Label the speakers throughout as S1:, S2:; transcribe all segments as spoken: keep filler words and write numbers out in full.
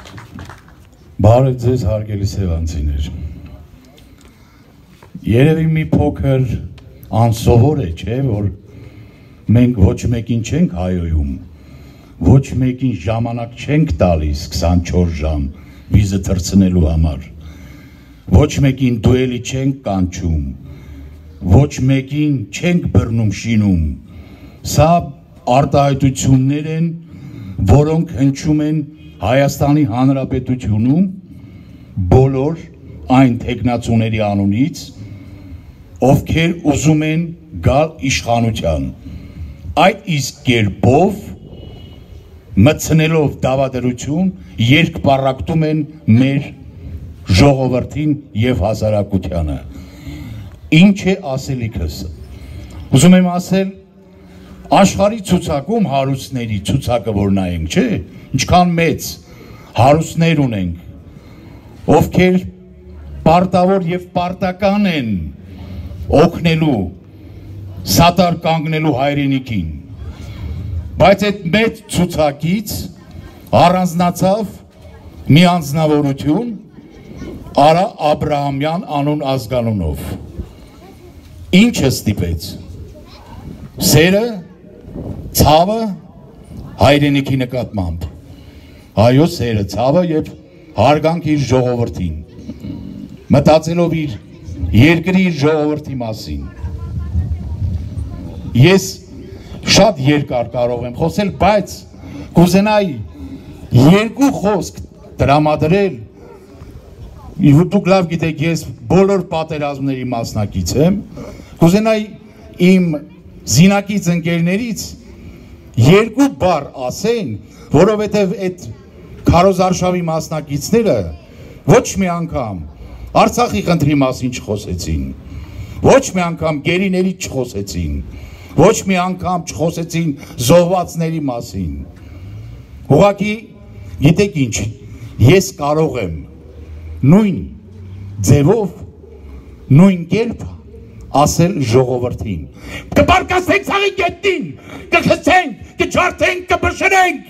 S1: Բարև ձեզ հարգելի սևանցիներ։ Երևի մի փոքր անսովոր է, չէ, որ մենք ոչ մեկին չենք հայոյում, ոչ մեկին ժամանակ չենք տալիս քսանչորս ժամ վիզը թռցնելու համար, ոչ մեկին դուելի չենք կանչում, ոչ մեկին չենք բռնում շինում, սա արտահայտություններ են, որոնք հնչում են Հայաստանի Հանրապետությունում բոլոր այն թեկնածուների անունից, ովքեր ուզում են գալ իշխանության, այդ իսկ կերպով մտցնելով դավադրություն երկպառակտում են մեր ժողովրդին և հասարակությանը։ Ինչ է ասելիքս, ուզում եմ ասել, աշխարհի ցուցակում հարուստների ցուցակը որ նայենք, չէ, ինչքան մեծ հարուստներ ունենք, ովքեր պարտավոր և պարտական են օգնելու, սատար կանգնելու հայրենիքին, բայց այդ մեծ ցուցակից առանձնացավ մի անձնավորություն Արա Աբրահամյան անուն ազգանունով։ Ինչը ստիպեց, սերը, ցավը հայրենիքի նկատմամբ, այո սերը, ցավը և հարգանք իր ժողովրդին, մտածելով իր երկրի իր ժողովրդի մասին։ Ես շատ երկար կարող եմ խոսել, բայց կուզենայի երկու խոսք տրամադրել, դուք լավ գիտեք, ես բոլոր պատերազմների մասնակից եմ, կուզենայի իմ զինակից ընկերներից երկու բառ ասեն, որովհետև այդ քարոզարշավի մասնակիցները ոչ մի անգամ Արցախի խնդրի մասին չխոսեցին, ոչ մի անգամ գերիների չխոսեցին, ոչ մի անգամ չխոսեցին զոհվածների մասին։ Ուղղակի գիտեք ինչ, ես կարող եմ նույն ձևով, նույն կերպ ասել ժողովրդին, կպարկասենք ցաղի գետնին, կխցենք, կջարդենք, կբշրենք։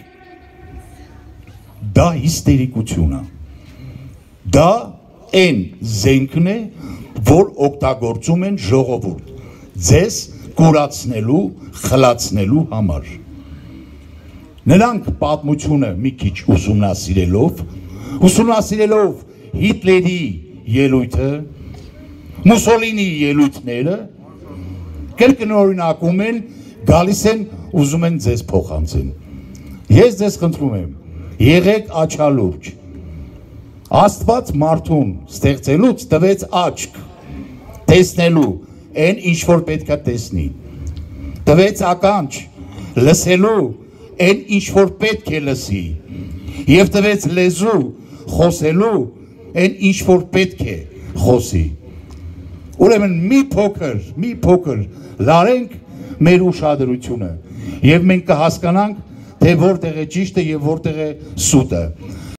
S1: Դա հիստերիկություն է, դա այն զենքն է, որ օգտագործում են ժողովուրդ, ձեզ կուրացնելու, խլացնելու համար։ Նրանք պատմությունը մի քիչ ուսումնասիրելով, ուսումնասիրելով Հիտլերի ելույթը, Մուսոլինի ելույթները, կրկնօրինակում են, գալիս են, ուզում են ձեզ փոխանցեն։ Ես ձեզ խնդրում եմ, եղեք աչալուրջ, Աստված մարդուն ստեղծելուց տվեց աչք, տեսնելու, այն ինչ որ պետք է տեսնի, տվեց ականջ, լսելու, այն ինչ որ պետք է լսի, և տվեց լեզու, խոսելու, այն ինչ որ պետք է խոսի։ Ուրեմն մի փոքր, մի փոքր լարենք մեր ուշադրությունը, և մենք կհասկանանք, թե որտեղ է ճիշտը և որտեղ է սուտը։